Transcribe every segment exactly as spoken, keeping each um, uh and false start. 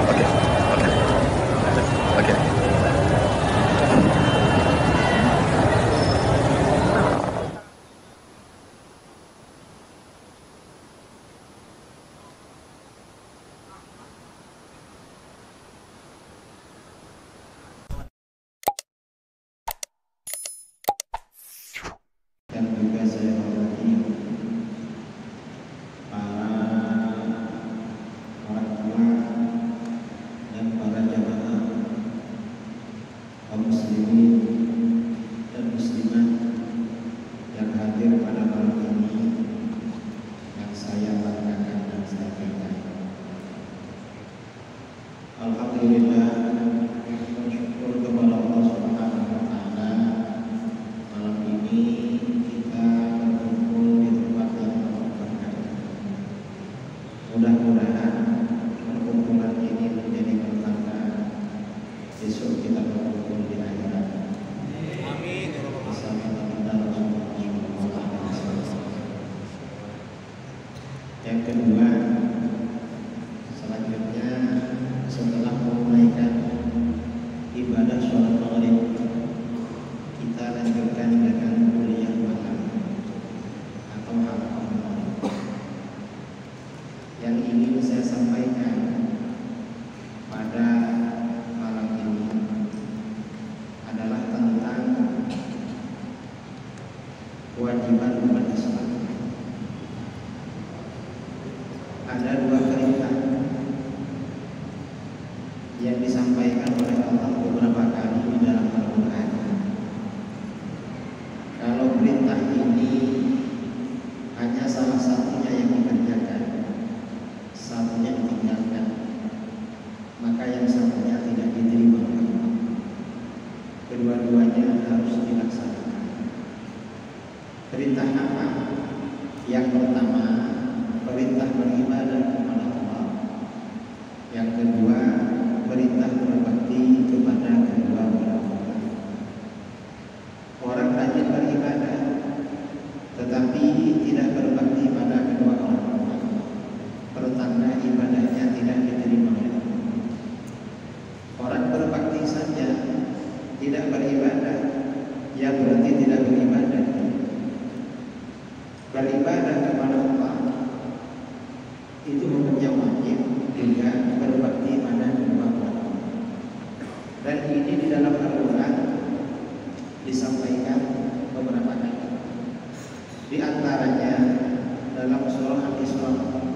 Oke, oke, oke. Dan juga saya hormati para orang tua dan para jamaah kaum muslimin dan muslimat yang hadir pada malam ini yang saya banggakan dan saya cintai. Alhamdulillah, bersyukur kepada Allah Subhanahu wa taala, malam ini kita berkumpul di tempat yang berkah. Mudah-mudahan perkumpulan ini menjadi pertanda besok kita berkumpul di akhirat. Amin. Bersama kita Rasulullah shallallahu alaihi wasallam. Yang kedua, selanjutnya setelah menunaikan ibadah sholat maghrib, kita lanjutkan dengan kuliah malam atau halaqah malam. Yang ingin saya sampaikan pada malam ini adalah tentang kewajiban umat Islam. Ada dua perintah yang disampaikan oleh Allah beberapa kali di dalam Al-Quran. Kalau perintah ini hanya salah satunya yang dikerjakan, satunya ditinggalkan, maka yang satunya tidak diterima. Kedua-duanya harus dilaksanakan. Perintah apa? Yang pertama, perintah beribadah kepada Allah. Yang kedua, perintah berbakti kepada kedua orang tua. Orang rajin beribadah tetapi tidak berbakti pada kedua orang tua, pertanda ibadahnya tidak diterima. Orang berbakti saja tidak beribadah, ya berarti tidak beribadah. Beribadah kepada Allah itu hukumnya wajib, juga berbakti pada kedua orang tua. Dan ini di dalam Al-Quran disampaikan beberapa kali. Di antaranya dalam surah Al-Isra,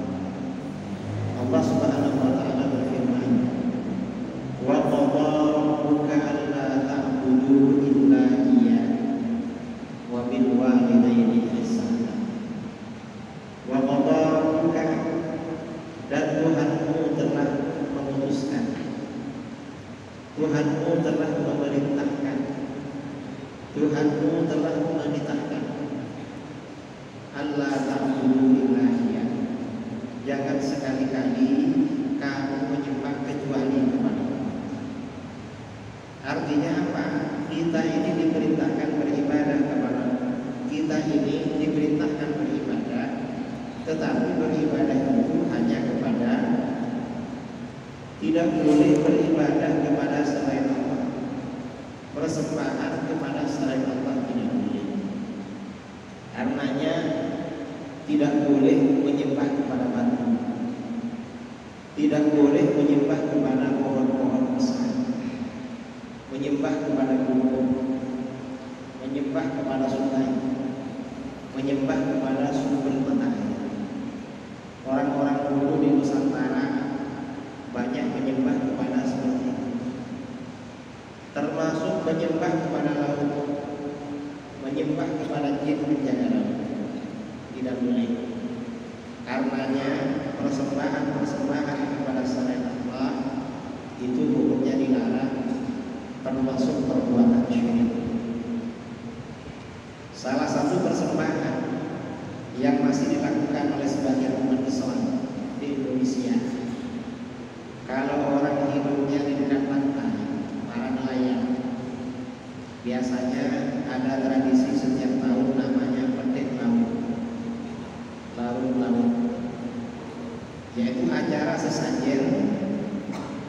Allah Subhanahu wa taala berfirman, "Wa qadha rabbuka alla ta'budu illa iyyahu wa bil walidayni ihsana." Wa qadha rabbuka, dan Tuhanmu telah memutuskan, Tuhanmu telah memerintahkan, Tuhanmu telah memerintahkan, Allah ta'budu illa iyyahu, jangan sekali-kali kamu menyembah kecuali kepada Allah. Artinya apa? Kita ini diperintahkan beribadah kepada Allah. Kita ini diperintahkan beribadah, tetapi beribadah itu hanya kepada, tidak boleh beribadah kepada selain Allah. Persembahan kepada selain Allah tidak boleh. Karenanya tidak boleh menyembah kepada batu, tidak boleh menyembah kepada pohon-pohon besar, menyembah kepada gunung, menyembah kepada sungai, menyembah kepada sumber mata air. Orang-orang dulu di Nusantara banyak menyembah kepada seperti itu, termasuk menyembah kepada laut, menyembah kepada jin penjaga laut. Tidak boleh. Karenanya persembahan-persembahan kepada selain Allah itu hukumnya dilarang, termasuk perbuatan syirik. Salah satu persembahan yang masih dilakukan oleh sebagian umat Islam di Indonesia, kalau orang hidupnya di dekat pantai, para nelayan, biasanya ada tradisi setiap tahun namanya petik laut, larut laut, yaitu acara sesajen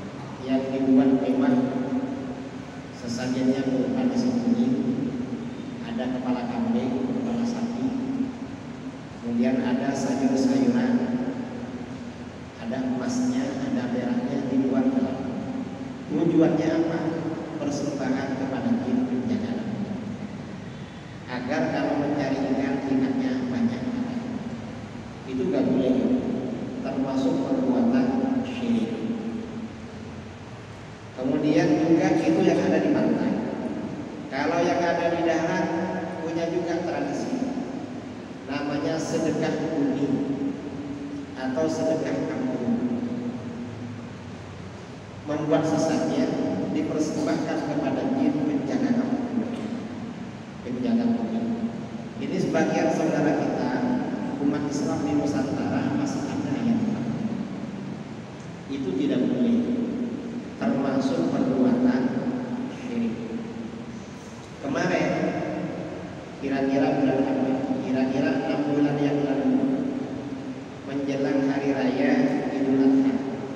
dibuat mewah, sesajennya berupa nasi kuning, ada kepala kambing, kepala sapi, kemudian ada sayur-sayuran, ada emasnya, ada peraknya dibuat dalam. Tujuannya apa? Persembahan kepada jin penjaga, agar kalau mencari ikan, ikannya banyak. Itu gak boleh, termasuk perbuatan syirik. Kemudian juga itu yang ada di pantai. Kalau yang ada di darat punya juga tradisi, namanya sedekah bumi atau sedekah kampung. Membuat sesajen dipersembahkan kepada jin penjaga kampung, penjaga bumi. Ini sebagian saudara kita umat Islam di Nusantara masih ada yang itu tidak boleh, termasuk perbuatan syirik. Kemarin kira-kira bulan apa? Kira-kira enam bulan yang lalu menjelang hari raya Idul Adha,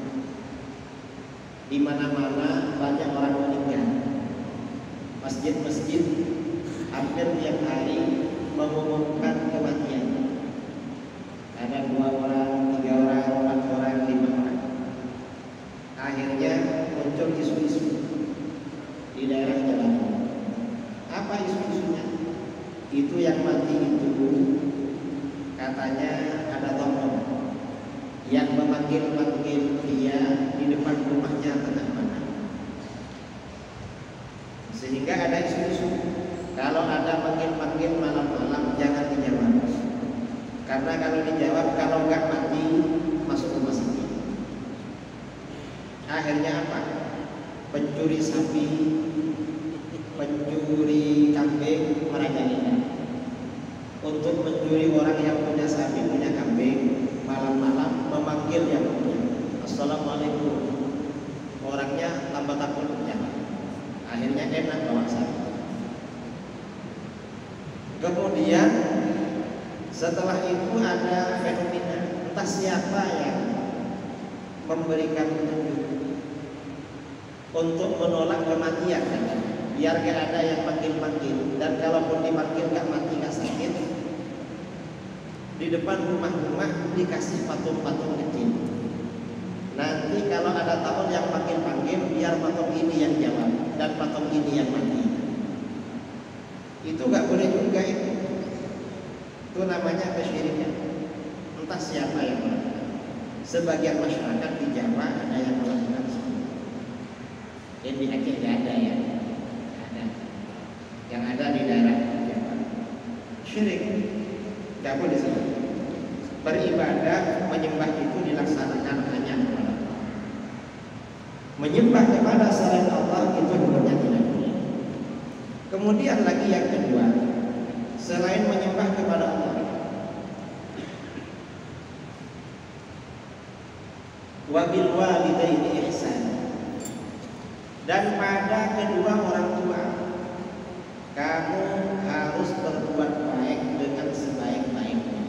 di mana-mana banyak orang meninggal. Masjid-masjid hampir tiap hari mengumumkan kematian. Ada dua orang, tiga orang, empat orang, lima orang. Akhirnya muncul isu-isu di daerah jalan. Apa isu-isunya? Itu yang mati itu katanya ada tokoh yang memanggil-manggil dia di depan rumahnya tengah malam. Sehingga ada isu-isu, kalau ada manggil-manggil malam-malam jangan dijawab. Karena kalau dijawab, kalau nggak mati masuk rumah sakit. Akhirnya apa? Pencuri sapi, pencuri kambing merajalela untuk mencuri orang yang punya sapi, punya kambing. Malam-malam memanggil yang punya, assalamualaikum. Orangnya tambah takut jangan. Akhirnya enak bawa sapi. Kemudian setelah itu ada fenomena, entah siapa yang memberikan petunjuk untuk menolak kematian, biar gak ada yang panggil-panggil. Dan kalaupun dipanggil gak mati, gak sakit, di depan rumah-rumah dikasih patung-patung kecil. Nanti kalau ada tamu yang panggil-panggil, biar patung ini yang jawab dan patung ini yang mati. Itu gak boleh juga itu. Itu namanya kesyirikan. Entah siapa yang melakukan. Sebagian masyarakat di Jawa ada yang melakukan seperti. Dan di Aceh gak ada ya. Ada. Yang ada di daerah Jawa. Syirik. Gak boleh disebut. Beribadah, menyembah itu dilaksanakan hanya kepada Allah. Menyembah kepada selain Allah itu hukumnya tidak boleh. Kemudian lagi yang kedua, selain menyembah kepada Allah, wabil walidaini ihsan, dan pada kedua orang tua kamu harus berbuat baik dengan sebaik-baiknya.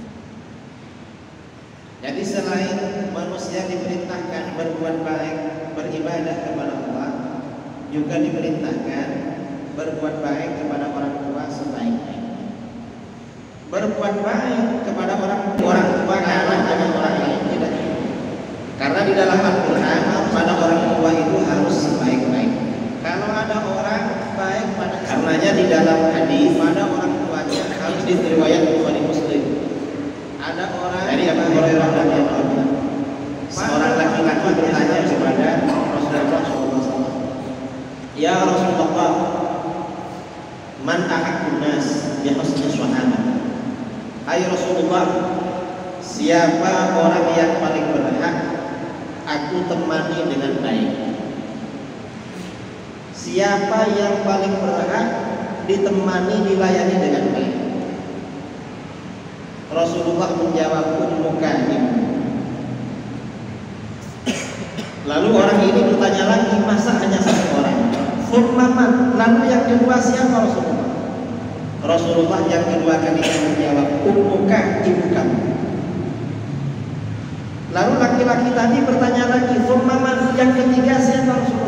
Jadi selain manusia diperintahkan berbuat baik, beribadah kepada Allah, juga diperintahkan berbuat baik kepada orang tua sebaik-baiknya. Berbuat baik kepada orang orang tua kalah dengan orang lain tidak. Karena di dalam Al-Quran pada orang tua itu harus sebaik-baik. Kalau ada orang baik pada, karenanya di dalam hadis pada orang tuanya harus diriwayat Bukhari Muslim. Ada orang dari Abu Hurairah radhiyallahu anhu, seorang laki-laki bertanya kepada Rasulullah shallallahu alaihi wasallam, "Ya Rasulullah, man ahaqqun nas bi husni syuhada?" Hai Rasulullah, siapa orang yang paling berhak aku temani dengan baik? Siapa yang paling berhak ditemani, dilayani dengan baik? Rasulullah menjawab, ummuka, ibu. Lalu orang ini bertanya lagi, masa hanya satu orang? Thumma, lalu yang kedua siapa Rasulullah? Rasulullah yang kedua kali menjawab, ummuka, ibu kamu. Lalu laki-laki tadi bertanya lagi, thumma, yang ketiga siapa Rasulullah?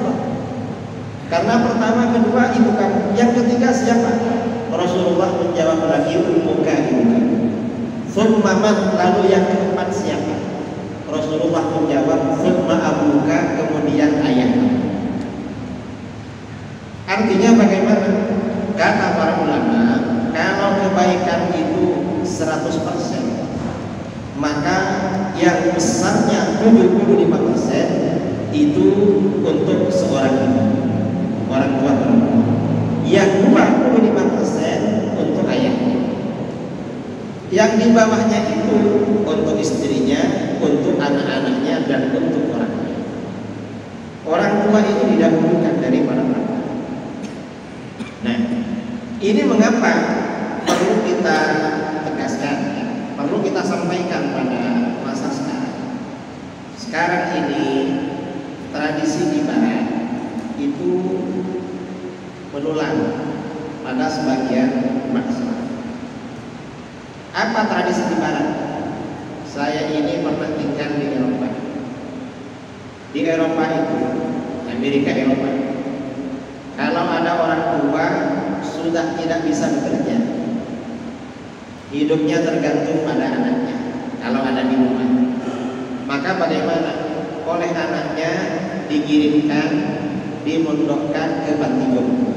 Karena pertama, kedua ibu kamu. Yang ketiga siapa? Rasulullah menjawab lagi, ummuka, ibu kamu. Tsumma man, lalu yang keempat siapa? Rasulullah menjawab, tsumma abuka, kemudian ayah kamu. Artinya bagaimana? Kata para ulama, kalau kebaikan itu seratus persen, maka yang besarnya tujuh puluh lima persen itu untuk seorang ibu, orang tua perempuan. Yang dua puluh lima persen untuk ayahnya. Yang di bawahnya itu untuk istrinya, untuk anak-anaknya, dan untuk orangnya. Orang tua itu didahulukan daripada orang tua. Nah, ini mengapa perlu kita tegaskan, perlu kita sampaikan pada masa sekarang. Sekarang ini tradisi di Barat itu menular pada sebagian masyarakat. Apa tradisi di Barat? Saya ini pernah tinggal di Eropa. Di Eropa itu, Amerika Eropa, kalau ada orang tua sudah tidak bisa bekerja, hidupnya tergantung pada anaknya. Kalau ada di rumah, maka bagaimana? Oleh anaknya dikirimkan, dimondokkan ke panti jompo,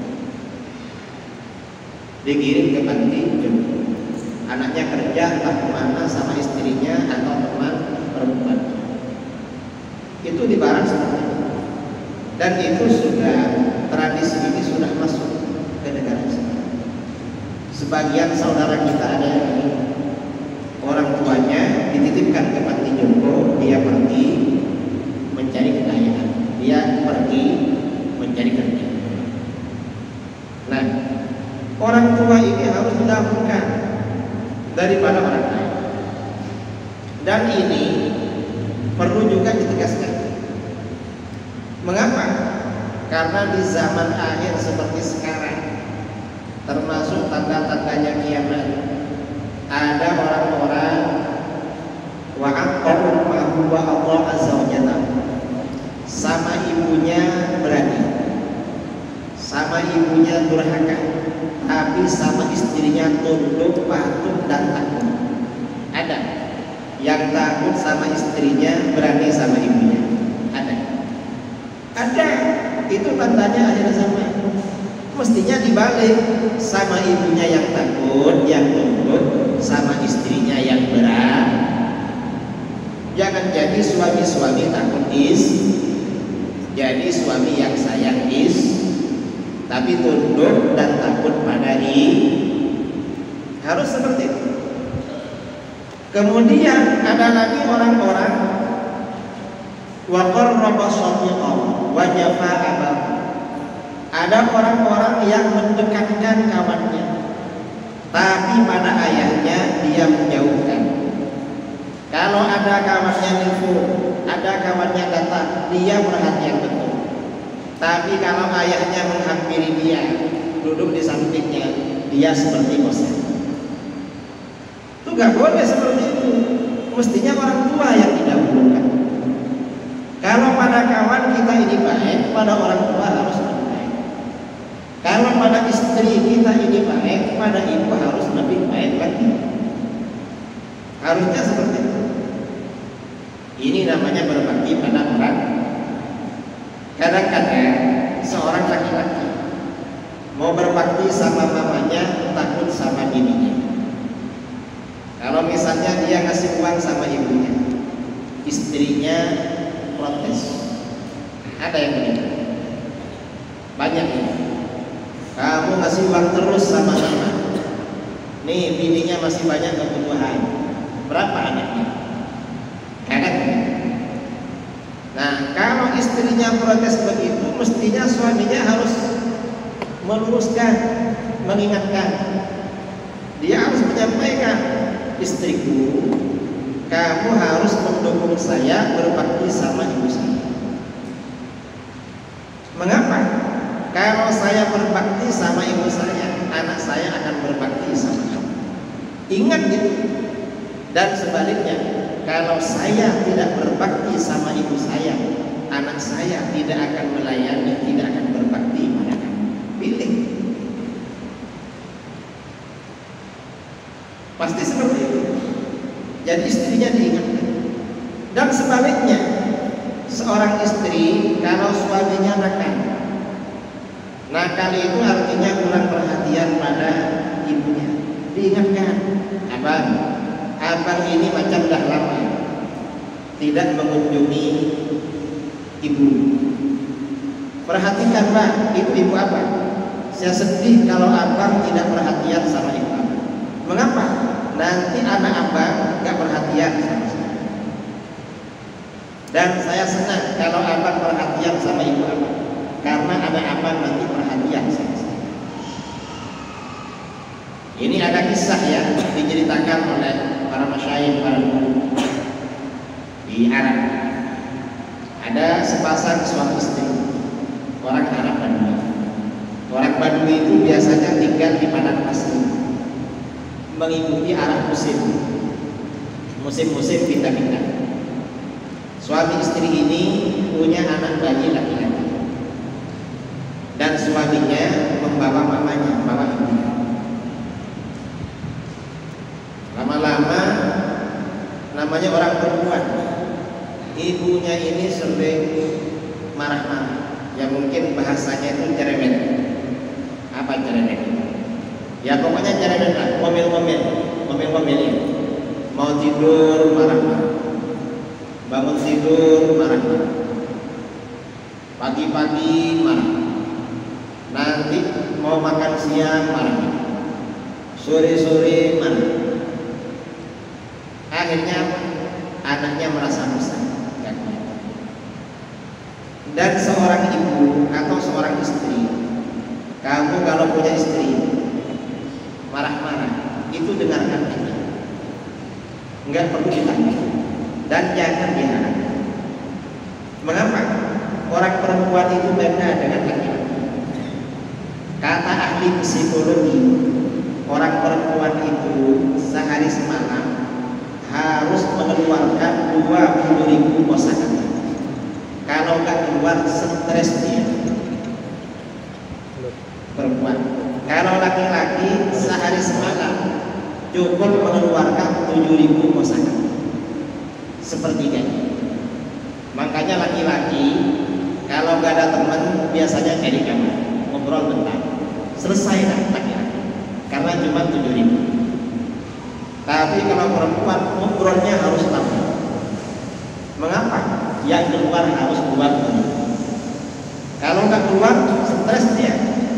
dikirim ke panti jompo. Anaknya kerja entah kemana sama istrinya atau teman perempuan. Itu di Barat seperti itu. Dan itu sudah, tradisi ini sudah masuk ke negara kita. Sebagian saudara kita ada yang ini, orang tuanya dititipkan ke panti jompo, dia pergi mencari kekayaan, dia pergi mencari kerja. Nah, orang tua ini harus didahulukan daripada orang lain. Dan ini perlu juga ditegaskan. Mengapa? Karena di zaman akhir seperti sekarang, termasuk tanda-tandanya kiamat, ada orang-orang wa'aqqa ummahu wa Allah azza wa jalla, sama ibunya berani, sama ibunya durhaka, tapi sama istrinya tunduk, patuh, dan takut. Ada yang takut sama istrinya, berani sama ibunya. Ada. Ada. Itu tandanya akhir zaman. Mestinya dibalik, sama ibunya yang takut, yang tunduk, sama istrinya yang berani. Jangan jadi suami-suami takut is, jadi suami yang sayang is, tapi tunduk dan takut pada i. Harus seperti itu. Kemudian ada lagi orang-orang wa qarraba shadiqahu wa jafa'a abahu. Ada orang-orang yang mendekatkan kawannya, tapi pada ayahnya dia menjauhkan. Kalau ada kawannya nelfon, ada kawannya datang, dia perhatian betul. Tapi kalau ayahnya menghampiri dia, duduk di sampingnya, dia seperti bosan. Itu gak boleh seperti itu. Mestinya orang tua yang didahulukan. Kalau pada kawan kita ini baik, pada orang tua harus lebih baik. Kalau pada istri kita ini baik, pada ibu harus lebih baik lagi. Harusnya seperti itu. Ini namanya berbakti pada orang. Kadang-kadang seorang laki-laki mau berbakti sama mamanya, takut sama bininya. Kalau misalnya dia ngasih uang sama ibunya, istrinya protes. Ada yang begitu. Banyak ini. Kamu ngasih uang terus sama mama, nih bininya masih banyak kebutuhan. Berapa anaknya? Kadang. Nah, kalau istrinya protes begitu, mestinya suaminya harus meluruskan, mengingatkan. Dia harus menyampaikan, istriku, kamu harus mendukung saya berbakti sama ibu saya. Mengapa? Kalau saya berbakti sama ibu saya, anak saya akan berbakti sama kamu. Ingat gitu. Dan sebaliknya, kalau saya tidak berbakti sama ibu saya, anak saya tidak akan melayani, tidak akan berbakti Pasti seperti itu. Jadi istrinya diingatkan. Dan sebaliknya, seorang istri kalau suaminya nakal, nakal itu artinya kurang perhatian pada ibunya, diingatkan, abang, abang ini macam dah lama tidak mengunjungi ibu. Perhatikan Pak, itu ibu apa? Saya sedih kalau abang tidak perhatian sama ibu abang. Mengapa? Nanti anak abang gak perhatian sama saya. Dan saya senang kalau abang perhatian sama ibu abang, karena anak abang nanti perhatian sama saya. Ini ada kisah ya, diceritakan oleh para masyayikh, para guru di Arab. Ada sepasang suami istri, orang Arab Badui. Orang Badui itu biasanya tinggal di padang pasir, mengikuti arah musim, musim-musim pindah-pindah. Suami istri ini punya anak bayi laki-laki, dan suaminya membawa mamanya, membawa ibunya. Lama-lama, namanya orang perempuan, ibunya ini sering marah-marah, ya mungkin bahasanya itu cerewet. Apa cerewet? Ya pokoknya cerewet lah, ngomel-ngomel, ngomel-ngomelnya. Mau tidur marah-marah, bangun tidur marah-marah, pagi-pagi marah, nanti mau makan siang marah, sore-sore marah. Akhirnya anaknya merasa bosan. Dan seorang ibu atau seorang istri, kamu kalau punya istri marah-marah, itu dengarkan aja, enggak perlu ditanya, dan jangan diharap. Mengapa? Orang perempuan itu beda dengan laki-laki. Kata ahli psikologi, orang perempuan itu sehari semalam harus mengeluarkan dua puluh ribu kosakata. Kalau nggak keluar, stres dia. Perempuan. Kalau laki-laki sehari semalam cukup mengeluarkan tujuh ribu kosakata, sepertiganya. Makanya laki-laki kalau nggak ada teman biasanya cari kamar, ngobrol bentar, selesai dah laki-laki, karena cuma tujuh ribu. Tapi kalau perempuan ngobrolnya harus lama. Mengapa? Yang keluar harus keluar dulu. Kalau nggak keluar, stres dia.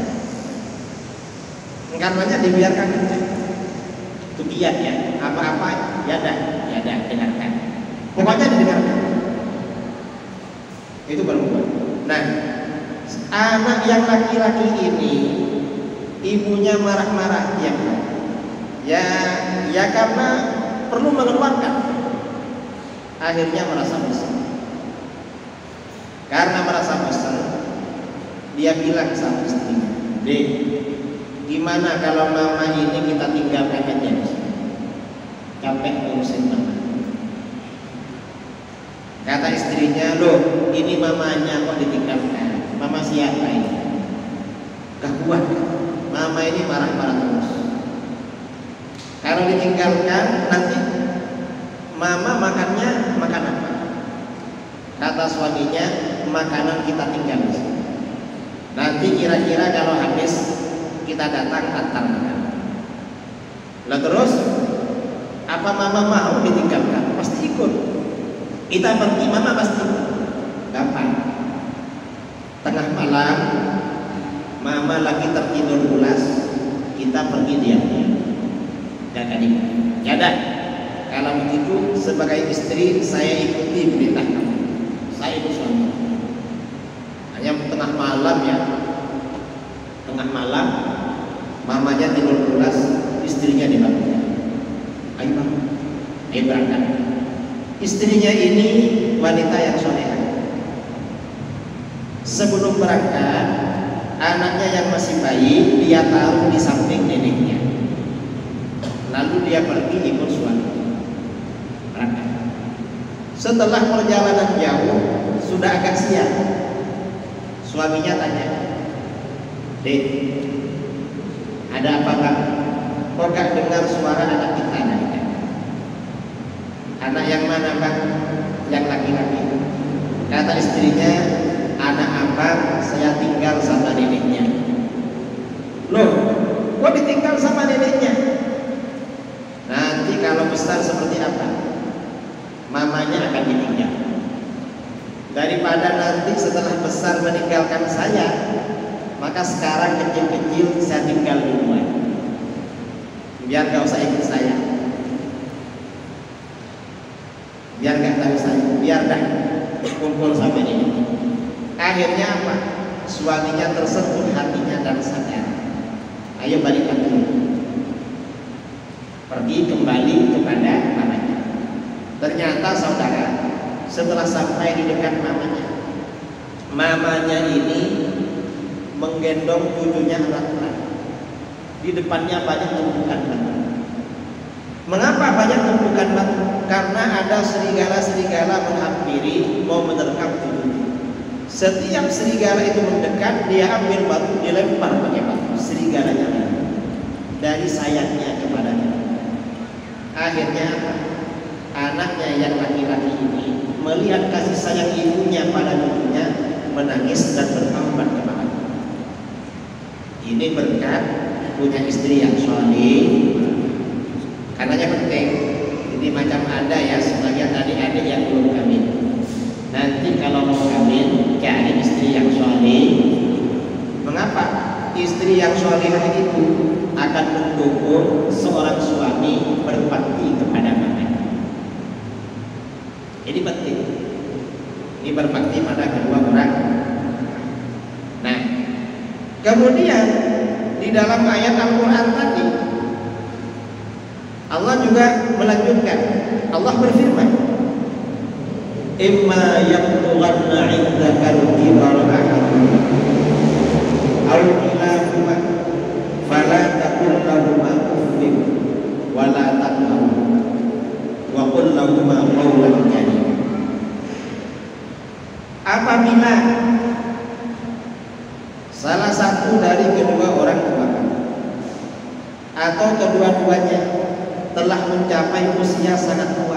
Karenanya dibiarkan aja. Itu kiat ya. Apa-apa, ya dah, ya dah, dengarkan. Pokoknya didengarkan. Itu perempuan. Nah, anak yang laki-laki ini, ibunya marah-marah tiap hari. Ya, ya karena perlu mengeluarkan. Akhirnya merasa bosan. Karena merasa bosan, dia bilang sama istrinya, "Dek, gimana kalau mama ini kita tinggalkan aja di sini? Capek ngurusin mama." Kata istrinya, "Loh, ini mamanya kok ditinggalkan? Mama siapa ini? Gak kuat. Mama ini marah-marah terus. Kalau ditinggalkan nanti mama makannya makan apa?" Kata suaminya, "Makanan kita tinggal di sini. Nanti kira-kira kalau habis kita datang antar makan." Lah terus apa mama mau ditinggalkan? Pasti ikut. Kita pergi, mama pasti ikut. Gampang. Tengah malam mama lagi tertidur pulas, kita pergi diam-diam. Jangan ikut. Ya dah. Kalau begitu sebagai istri saya ikuti perintah kamu. Saya itu suami. Hanya tengah malam ya, tengah malam mamanya tidur pulas, istrinya dibangun. Ayo bangun, ayo berangkat. Istrinya ini wanita yang soleha. Sebelum berangkat, anaknya yang masih bayi dia taruh di samping neneknya. Lalu dia pergi ikut suami. Berangkat. Setelah perjalanan jauh, sudah agak siang. Suaminya tanya, "Dek, ada apa Bang?" kok gak dengar suara anak kita dari tadi? Anak yang mana bang? Yang laki-laki. Kata istrinya, anak abang saya tinggal sama neneknya. Loh, kok ditinggal sama neneknya? Nanti kalau besar seperti apa? Mamanya akan ditinggal. Daripada nanti setelah besar meninggalkan saya, maka sekarang kecil-kecil saya tinggal duluan, biar gak usah ikut saya, biar gak tahu saya, biar dah kumpul sama ini. Akhirnya apa? Suaminya tersentuh hatinya dan sadar. Ayo balikan dulu, pergi kembali kepada mamanya. Ternyata saudara, setelah sampai di dekat mamanya, mamanya ini menggendong cucunya anak-anak. Di depannya banyak tumpukan batu. Mengapa banyak tumpukan batu? Karena ada serigala-serigala menghampiri, mau menerkam cucunya. Setiap serigala itu mendekat, dia ambil batu, dilempar pakai batu. Serigalanya dari sayapnya kepada dia. Akhirnya anaknya yang laki-laki ini melihat kasih sayang ibunya pada cucunya, menangis dan bertaubat kepada Allah. Ini berkat punya istri yang soleh. Karenanya penting. Ini macam ada ya sebagian adik-adik yang belum kawin. Nanti kalau mau kawin, cari istri yang soleh. Mengapa? Istri yang solehah itu akan mendukung seorang suami berbakti kepada mamanya. Ini penting. Ini berbakti pada kedua orang. Nah, kemudian di dalam ayat Al-Quran tadi Allah juga melanjutkan. Allah berfirman, imma yablughanna 'indaka al-kibara ahaduhuma aw kilahuma fala taqul lahumā uffin wa la tanharhumā wa qul lahumā qawlan karīmā. Apabila salah satu dari kedua orang tua atau kedua-duanya telah mencapai usia sangat tua.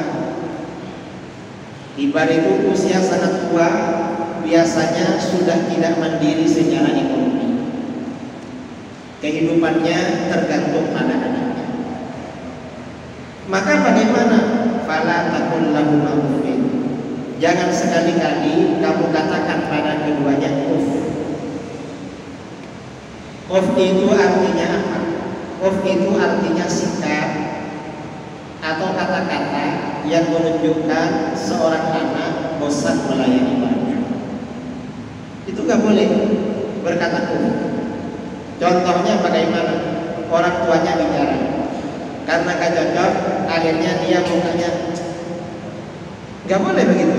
Ibarat itu usia sangat tua, biasanya sudah tidak mandiri secara ekonomi. Kehidupannya tergantung pada anaknya. Maka bagaimana? Fala taqul lahumā uffin. Jangan sekali-kali kamu katakan pada keduanya uff. Uff itu artinya apa? Uff itu artinya sikap atau kata-kata yang menunjukkan seorang anak bosan melayani bapak. Itu gak boleh berkata uff. Contohnya bagaimana? Orang tuanya bicara, karena gak cocok, akhirnya dia mukanya. Gak boleh begitu.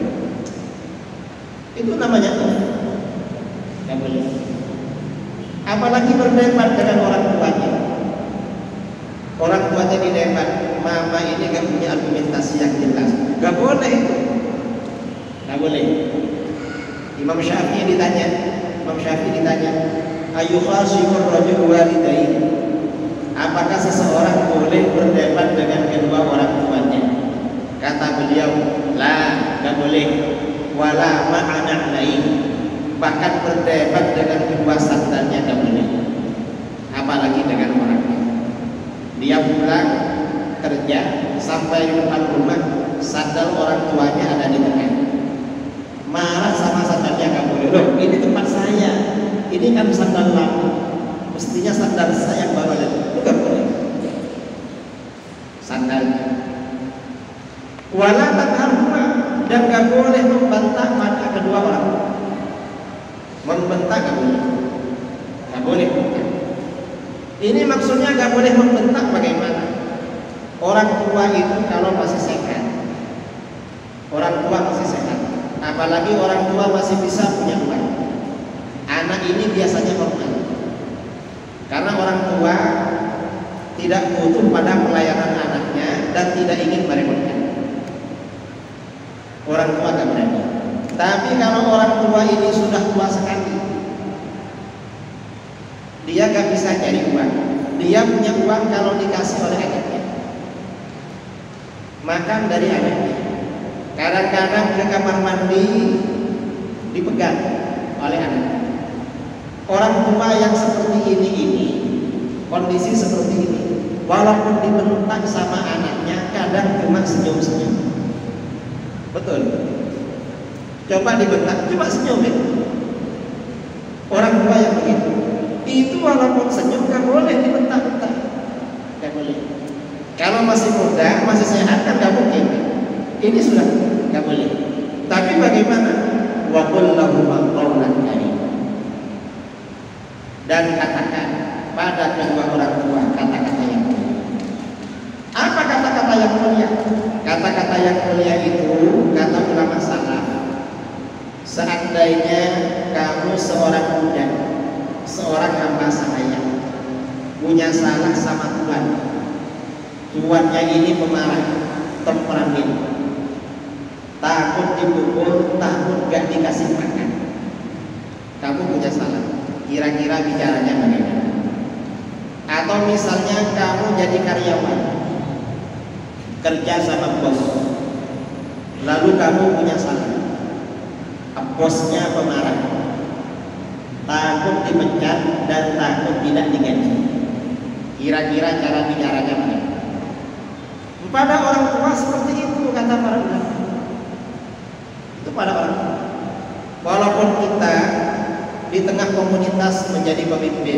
Itu namanya uff. Gak boleh. Apalagi berdebat dengan orang tuanya. Orang tuanya didebat, mama ini gak punya argumentasi yang jelas. Gak boleh itu. Gak boleh. Imam Syafi'i ditanya, Imam Syafi'i ditanya, ayyukhasiqur rajul walidayhi. Apakah seseorang boleh berdebat dengan kedua orang tuanya? Kata beliau, la, gak boleh. Wala ma'anak lain. Bahkan berdebat dengan kedua santannya gak boleh. Apalagi dengan orang tua. Dia pulang kerja sampai di depan rumah, sandal orang tuanya ada di tengah. Marah sama sandalnya gak boleh. Loh, ini tempat saya. Ini kan sandal lama. Mestinya sandal saya yang bawa. Itu gak boleh. Sandalnya. Wala tanharhumā, dan gak boleh membantah pada kedua orang. Membentak gak boleh. Gak boleh membentak. Ini maksudnya gak boleh membentak bagaimana? Orang tua itu kalau masih sehat, orang tua masih sehat, apalagi orang tua masih bisa punya uang, anak ini biasanya hormat. Karena orang tua tidak butuh pada pelayanan anaknya dan tidak ingin merepotkan. Orang tua gak berani. Tapi kalau orang tua ini sudah tua sekali, dia gak bisa cari uang, dia punya uang kalau dikasih oleh anaknya, makan dari anaknya. Kadang-kadang ke kamar mandi dipegang oleh anaknya. Orang tua yang seperti ini ini, kondisi seperti ini, walaupun dibentak sama anaknya, kadang cuma senyum-senyum. Betul. Coba dibentak, cuma senyum itu. Orang tua yang begitu, itu walaupun senyum gak boleh dibentak-bentak, gak boleh. Kalau masih muda, masih sehat kan gak mungkin. Ini sudah gak boleh. Tapi bagaimana? Wa qul lahum qawlan karim. Dan katakan pada kedua orang tua kata-kata yang mulia. Apa kata-kata yang mulia? Kata-kata yang mulia itu, kata ulama salaf, seandainya kamu seorang budak, seorang hamba sahaya, punya salah sama tuan, tuannya ini pemarah, temperamen, takut dipukul, takut gak dikasih makan, kamu punya salah. Kira-kira bicaranya bagaimana? Atau misalnya kamu jadi karyawan, kerja sama bos, lalu kamu punya salah, bosnya pemarah, takut dipecat dan takut tidak digaji. Kira-kira cara bicaranya bagaimana? Pada orang tua seperti itu, kata para ulama. Itu pada orang tua. Walaupun kita di tengah komunitas menjadi pemimpin,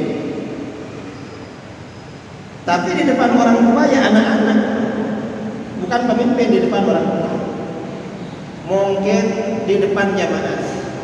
tapi di depan orang tua ya anak-anak, bukan pemimpin di depan orang tua. Mungkin di depan jamaah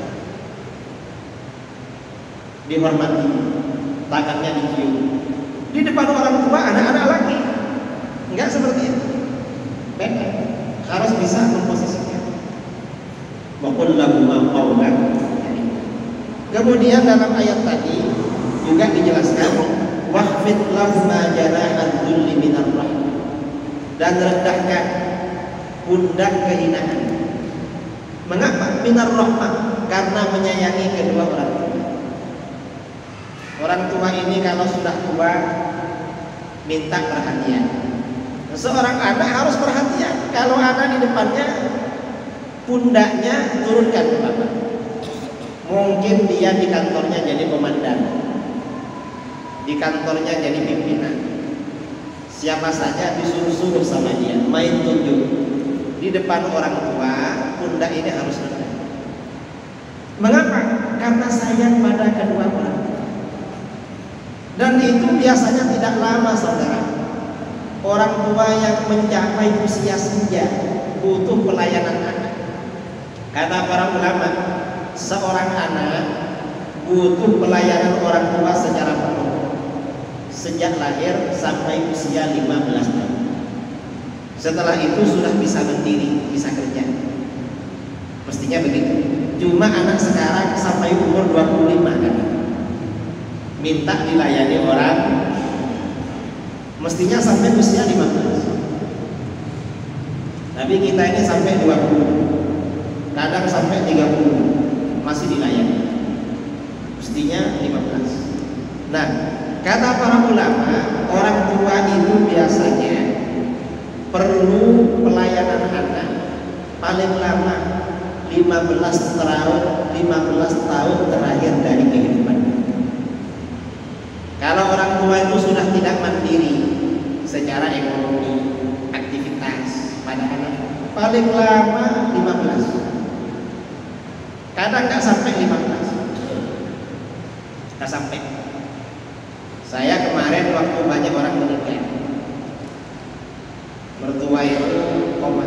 dihormati, tangannya dicium. Di depan orang tua anak-anak lagi, enggak seperti itu. Beda, harus bisa memposisikan. Wa qul lahum qawlan. Kemudian dalam ayat tadi juga dijelaskan wahfid lahum janahan dzulli minar rahmah, dan rendahkan pundak kehinaan. Mengapa minar rahmah? Karena menyayangi kedua orang tua. Orang tua ini kalau sudah tua minta perhatian. Seorang anak harus perhatian. Kalau anak di depannya, pundaknya turunkan ke bawah. Mungkin dia di kantornya jadi komandan, di kantornya jadi pimpinan. Siapa saja disuruh-suruh sama dia, main tunjuk. Di depan orang tua, pundak ini harus rendah. Mengapa? Karena sayang pada kedua orang tua. Dan itu biasanya tidak lama, saudara. Orang tua yang mencapai usia senja butuh pelayanan anak. Kata para ulama, seorang anak butuh pelayanan orang tua secara penuh sejak lahir sampai usia lima belas tahun. Setelah itu sudah bisa berdiri, bisa kerja. Mestinya begitu. Cuma anak sekarang sampai umur dua puluh lima kan, minta dilayani orang, mestinya sampai usia lima belas. Tapi kita ini sampai dua puluh, kadang sampai tiga puluh masih dilayani. Mestinya lima belas. Nah, kata para ulama, orang tua itu biasanya perlu pelayanan anak paling lama lima belas tahun, lima belas tahun terakhir dari kehidupannya. Kalau orang tua itu sudah tidak mandiri secara ekonomi, aktivitas pada anak, paling lama lima belas. Kadang nggak sampai lima belas, nggak sampai. Saya kemarin waktu banyak orang menikah, mertua itu koma,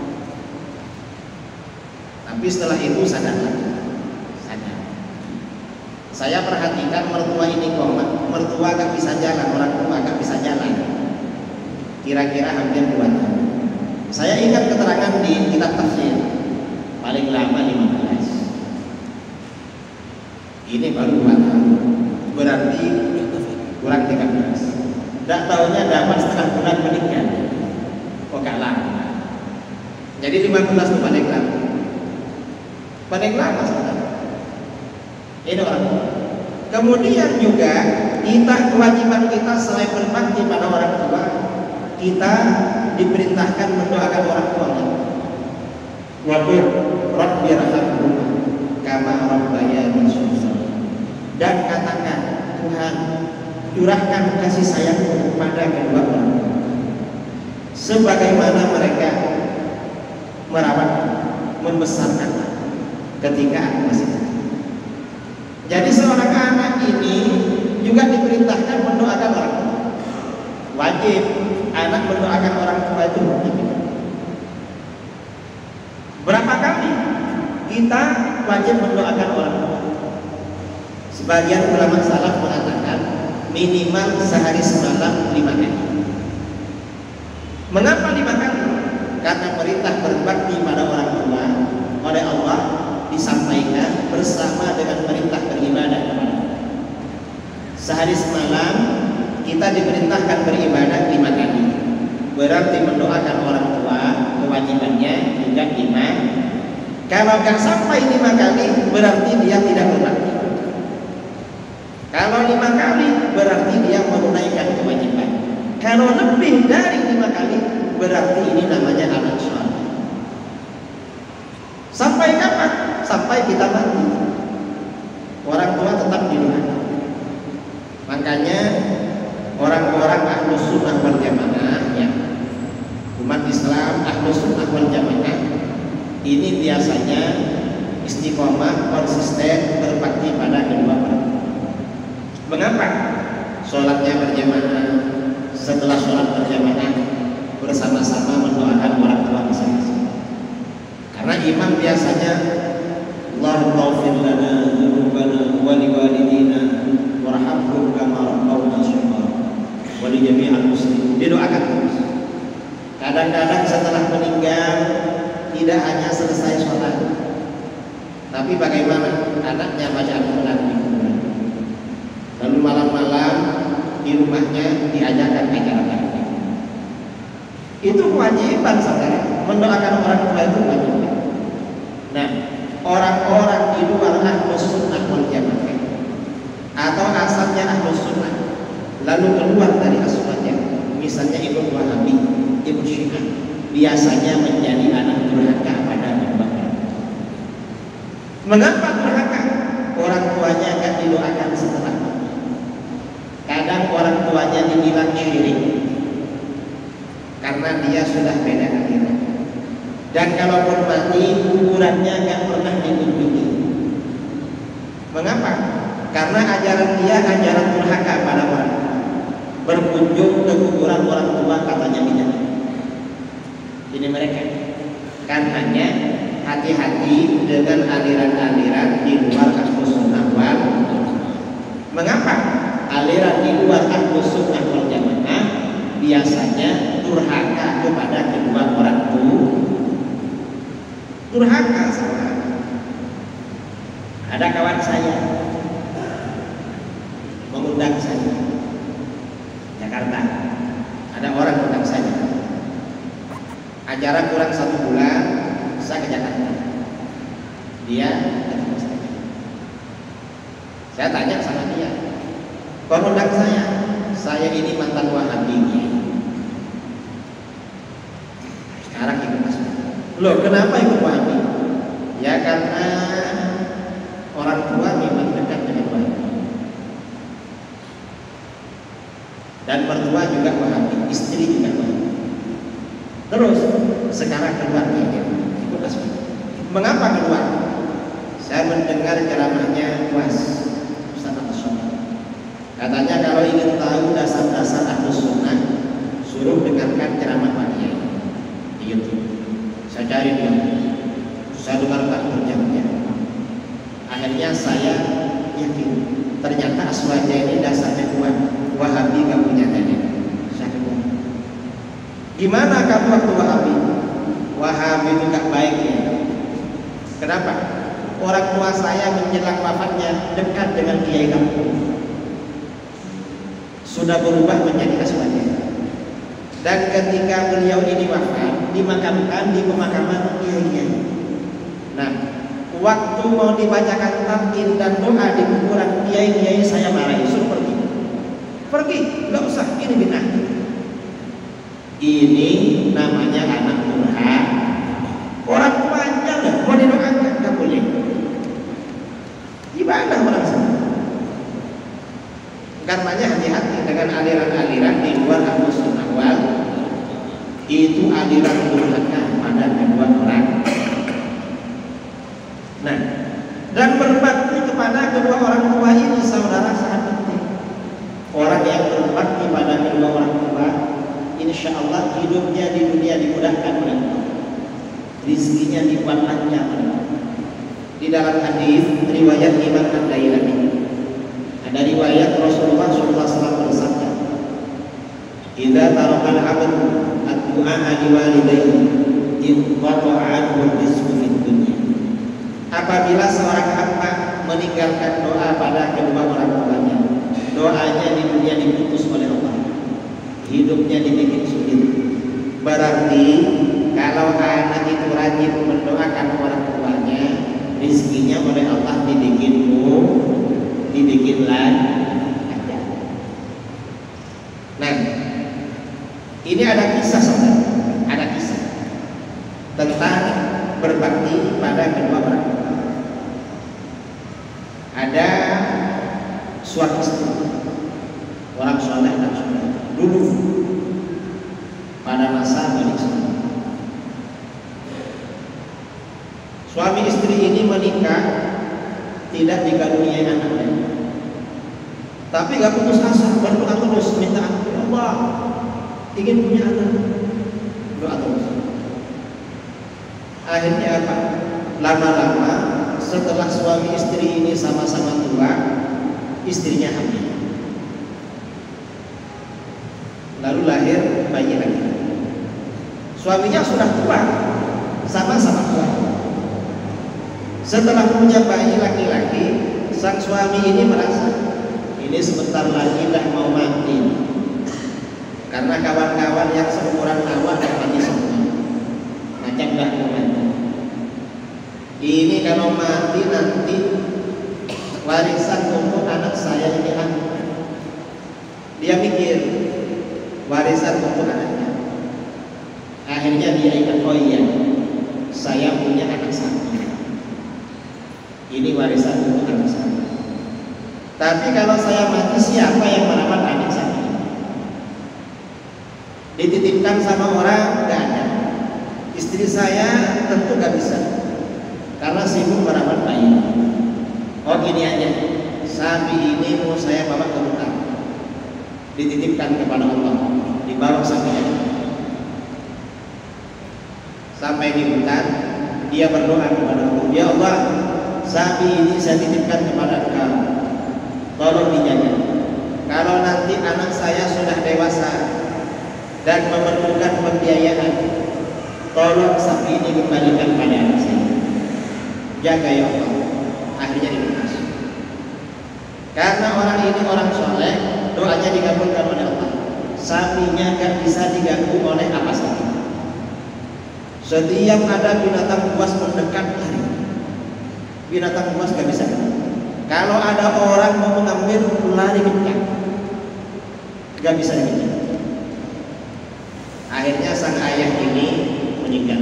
tapi setelah itu sadar lagi, sadar. Saya perhatikan mertua ini koma, mertua gak bisa jalan, orang tua gak bisa jalan, kira-kira hampir dua tahun. Saya ingat keterangan di kitab tafsir, paling lama lima belas. Ini baru dua tahun, berarti kurang tiga belas. Tidak tahunya dapat setengah bulan menikah. Oh kalah. Jadi lima belas itu paling lama. Paling lama saudara. Ini orang. Kemudian juga kita kewajiban kita selain berbakti pada orang tua, kita diperintahkan mendoakan orang tua. Waqul rabbirhamhuma kama rabbayani shaghira. Dan katakan, Tuhan, curahkan kasih sayangmu kepada kedua orang tua sebagaimana mereka merawat, membesarkan ketika aku masih kecil. Jadi seorang anak ini juga diperintahkan mendoakan orang tua. Wajib anak mendoakan orang tua itu wajib. Berapa kali kita wajib mendoakan orang tua? Sebagian ulama salaf mengatakan minimal sehari semalam lima kali. Mengapa lima kali? Karena perintah berbakti pada orang tua oleh Allah disampaikan bersama dengan perintah beribadah kepada Allah. Sehari semalam kita diperintahkan beribadah lima kali. Berarti mendoakan orang tua kewajibannya juga lima. Kalau nggak sampai lima kali berarti dia tidak berbakti. Kalau lima kali berarti dia menunaikan kewajiban. Kalau lebih dari lima kali berarti ini namanya anak soleh. Sampai kapan? Sampai kita mati. Orang tua tetap didoakan. Makanya orang-orang ahlus sunnah wal jamaah, ya, umat Islam ahlus sunnah wal jamaah ini biasanya istiqomah, konsisten berbakti pada kedua orang tua. Mengapa? Sholatnya berjamaah, setelah sholat berjamaah bersama-sama mendoakan orang tua masing-masing. Karena imam biasanya Allahumma ighfir lana dzunubana wa liwalidina warhamhum kama rabbawna shaghira wa li jami'il muslimin. Didoakan terus. Kadang-kadang setelah meninggal tidak hanya selesai sholat, tapi bagaimana anaknya baca Al-Quran di kuburan. Lalu malam-malam di rumahnya diajarkan acara taklim. Itu kewajiban saudara, mendoakan orang tua itu kewajiban. Nah, orang-orang di luar ahlus sunnah wal jamaah atau asalnya ahlus sunnah lalu keluar dari as-sunnah, misalnya Ibnu Wahabi, Ibnu Syiah, biasanya menjadi anak durhaka pada kedua orang tua. Mengapa durhaka? Orang tuanya akan didoakan setelah mati. Kadang orang tuanya dibilang syirik karena dia sudah beda akhirat. Dan kalaupun mati, kuburannya nggak pernah dikunjungi. Mengapa? Karena ajaran dia ajaran durhaka pada orang. Berkunjung ke kuburan orang tua katanya tidak. Ini mereka. Karenanya hati-hati dengan aliran-aliran di luar ahlus sunnah wal jamaah. Mengapa? Aliran di luar ahlus sunnah wal jamaah biasanya durhaka kepada kedua orang tua. Durhaka sama. Ada kawan saya mengundang saya Jakarta. Ada orang mengundang saya. Acara kurang satu bulan saya ke Jakarta. Dia ketemu saya. Saya tanya sama dia, kau undang saya? Saya ini mantan Wahabi. Sekarang ikut masuk. Loh, kenapa ikut Wahabi? Ya karena orang tua memang dekat dengan Wahabi. Dan mertua juga Wahabi, istri juga Wahabi. Terus sekarang keluar dia ikut masuk. Mengapa keluar? Saya mendengar ceramahnya puas Ustaz Ahlus Sunnah. Katanya kalau ingin tahu dasar-dasar Ahlus Sunnah, suruh dengarkan ceramah Pak Kiai di YouTube. Saya cari dia, saya dengarkan berjam-jam. Akhirnya saya yakin ternyata aswaja ini dasarnya kuat. Wahabi gak punya dalil. Saya keluar. Gimana kamu waktu Wahabi? Wahabi itu gak baik ya. Kenapa? Orang tua saya menjelang wafatnya dekat dengan kiai kampung, sudah berubah menjadi aswaja. Dan ketika beliau ini wafat, dimakamkan di pemakaman kiai-kiai. Nah, waktu mau dibacakan talqin dan doa di kuburan kiai-kiai saya marahi, suruh pergi. pergi, nggak usah, ini bid'ah. Ini namanya anak durhaka. Orang tuanya lah mau didoakan, nggak boleh. Gimana orang sana? Karenanya hati-hati dengan aliran-aliran di luar Ahlus Sunnah wal itu aliran durhaka pada kedua orang. Nah, dan berbakti kepada kedua orang tua ini saudara sangat penting. Orang yang berbakti pada kedua orang tua, insya Allah hidupnya di dunia dimudahkan oleh Allah, rizkinya dibuat lancar oleh Allah. Di dalam hadis riwayat Imam Ad-Dailami ada riwayat Rasulullah shallallahu alaihi wasallam bersabda, "Idza taraka al-'abdu ad-du'a li walidayhi inqata'a 'anhu rizqu fid dunya." Apabila seorang hamba meninggalkan doa pada kedua orang tuanya, doanya di dunia diputus oleh Allah, hidupnya dibikin sulit. Berarti kalau anak itu rajin mendoakan orang tuanya, rizkinya oleh Allah dibikin dibikin lancar. Nah, ini ada kisah saudara, ada kisah tentang berbakti pada kedua orang tua. Ada suami istri, orang soleh dan soleh dulu pada masa Bani Israil. Suami istri ini menikah tidak dikaruniai anaknya, tapi gak putus asa, berdoa terus, minta ampun, ya Allah, ingin punya anak, doa terus. Akhirnya apa? Lama-lama setelah suami istri ini sama-sama tua, istrinya hamil, lalu lahir bayi lagi. Suaminya sudah tua, sama-sama tua. Setelah punya bayi laki-laki, sang suami ini merasa ini sebentar lagi dah mau mati, karena kawan-kawan yang seumuran awal dah mati semua, macam dah mau mati. Ini kalau mati nanti warisan untuk anak saya ini hamil. Dia mikir warisan untuk anaknya. Akhirnya dia ingat, oh iya, saya punya anak sapi, ini warisan untuk anak saya. Tapi kalau saya mati, siapa yang merawat anak saya? Dititipkan sama orang, gak ada. Istri saya tentu gak bisa, karena sibuk merawat bayi. Oh gini aja, sapi ini mau saya bawa ke hutan, dititipkan kepada Allah, dibawa sapinya. Sampai di hutan, dia berdoa kepada Allah, ya Allah, sapi ini saya titipkan kepada Engkau, tolong dijaga. Kalau nanti anak saya sudah dewasa dan memerlukan pembiayaan, tolong sapi ini kembalikan pada anak saya. Jaga ya Allah. Akhirnya dilunas. Karena orang ini orang soleh, doanya dikabulkan oleh Allah. Sapinya gak bisa diganggu oleh apa saja. Setiap ada binatang buas mendekat, lari. Binatang buas gak bisa. Kalau ada orang mau mengambil, lari kencang, gak bisa dikejar. Akhirnya sang ayah ini meninggal.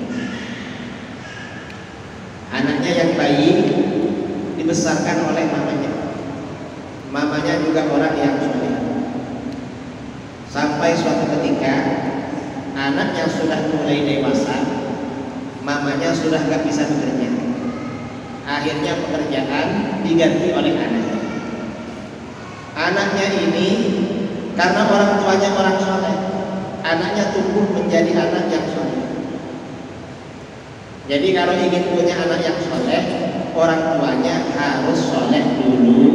Anaknya yang bayi dibesarkan oleh mamanya. Mamanya juga orang yang soleh. Sampai suatu ketika anak yang sudah mulai dewasa, mamanya sudah gak bisa bekerja. Akhirnya pekerjaan diganti oleh anaknya. Anaknya ini karena orang tuanya orang soleh, anaknya tumbuh menjadi anak yang soleh. Jadi kalau ingin punya anak yang soleh, orang tuanya harus soleh dulu.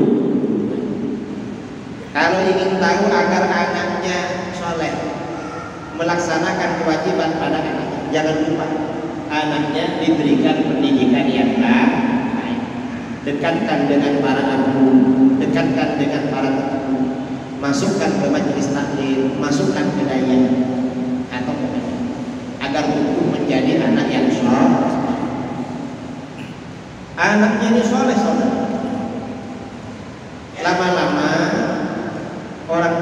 Kalau ingin tahu agar anaknya soleh, melaksanakan kewajiban pada anaknya, jangan lupa anaknya diberikan pendidikan yang baik. Dekatkan dengan para alim, dekatkan dengan para tetua, masukkan ke majelis taklim, masukkan ke daya atau ke agar tumbuh menjadi anak yang soleh. Anaknya ini soleh soleh. Lama-lama orang